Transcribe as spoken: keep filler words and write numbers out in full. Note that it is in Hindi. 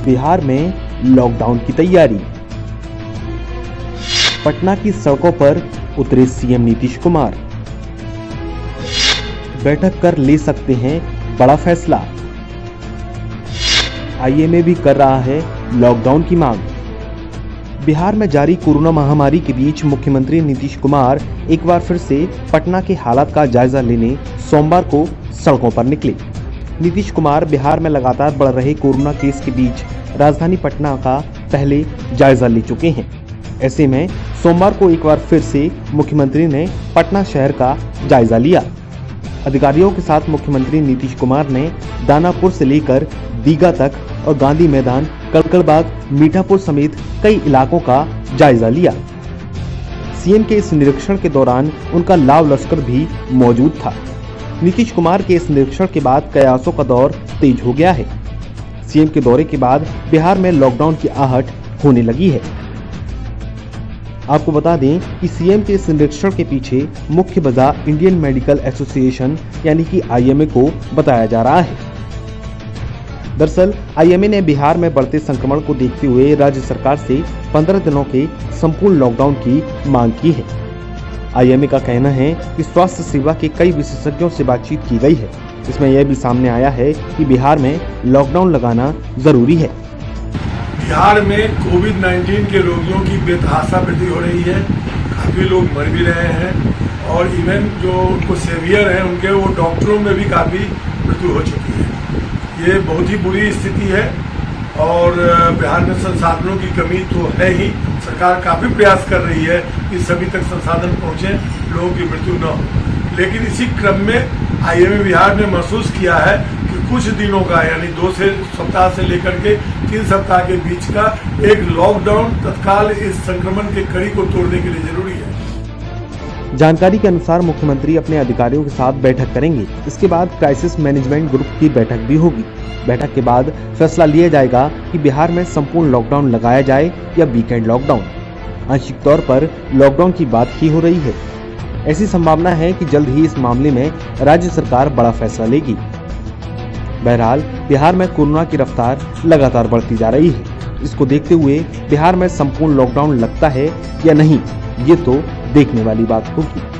बिहार में लॉकडाउन की तैयारी। पटना की सड़कों पर उतरे सीएम नीतीश कुमार। बैठक कर ले सकते हैं बड़ा फैसला। आईएमए भी कर रहा है लॉकडाउन की मांग। बिहार में जारी कोरोना महामारी के बीच मुख्यमंत्री नीतीश कुमार एक बार फिर से पटना के हालात का जायजा लेने सोमवार को सड़कों पर निकले। नीतीश कुमार बिहार में लगातार बढ़ रहे कोरोना केस के बीच राजधानी पटना का पहले जायजा ले चुके हैं। ऐसे में सोमवार को एक बार फिर से मुख्यमंत्री ने पटना शहर का जायजा लिया। अधिकारियों के साथ मुख्यमंत्री नीतीश कुमार ने दानापुर से लेकर दीघा तक और गांधी मैदान, कड़कड़बाग, मीठापुर समेत कई इलाकों का जायजा लिया। सीएम के इस निरीक्षण के दौरान उनका लाव लश्कर भी मौजूद था। नीतीश कुमार के इस निरीक्षण के बाद कयासों का दौर तेज हो गया है। सीएम के दौरे के बाद बिहार में लॉकडाउन की आहट होने लगी है। आपको बता दें कि सीएम के इस निरीक्षण के पीछे मुख्य वजह इंडियन मेडिकल एसोसिएशन यानी कि आईएमए को बताया जा रहा है। दरअसल आईएमए ने बिहार में बढ़ते संक्रमण को देखते हुए राज्य सरकार से पंद्रह दिनों के संपूर्ण लॉकडाउन की मांग की है। आईएमए का कहना है कि स्वास्थ्य सेवा के कई विशेषज्ञों से बातचीत की गई है। इसमें यह भी सामने आया है कि बिहार में लॉकडाउन लगाना जरूरी है। बिहार में कोविड नाइन्टीन के रोगियों की बेतहाशा वृद्धि हो रही है। काफ़ी लोग मर भी रहे हैं और इवन जो उनको सेवियर हैं उनके वो डॉक्टरों में भी काफ़ी मृत्यु हो चुकी है। ये बहुत ही बुरी स्थिति है और बिहार में संसाधनों की कमी तो है ही। सरकार काफ़ी प्रयास कर रही है कि सभी तक संसाधन पहुँचे, लोगों की मृत्यु न हो। लेकिन इसी क्रम में आईएमए बिहार ने महसूस किया है कि कुछ दिनों का यानी दो से सप्ताह से लेकर के तीन सप्ताह के बीच का एक लॉकडाउन तत्काल इस संक्रमण के कड़ी को तोड़ने के लिए जरूरी है। जानकारी के अनुसार मुख्यमंत्री अपने अधिकारियों के साथ बैठक करेंगे। इसके बाद क्राइसिस मैनेजमेंट ग्रुप की बैठक भी होगी। बैठक के बाद फैसला लिया जाएगा कि बिहार में संपूर्ण लॉकडाउन लगाया जाए या वीकेंड लॉकडाउन। आंशिक तौर पर लॉकडाउन की बात ही हो रही है। ऐसी संभावना है कि जल्द ही इस मामले में राज्य सरकार बड़ा फैसला लेगी। बहरहाल बिहार में कोरोना की रफ्तार लगातार बढ़ती जा रही है। इसको देखते हुए बिहार में संपूर्ण लॉकडाउन लगता है या नहीं, ये तो देखने वाली बात होगी।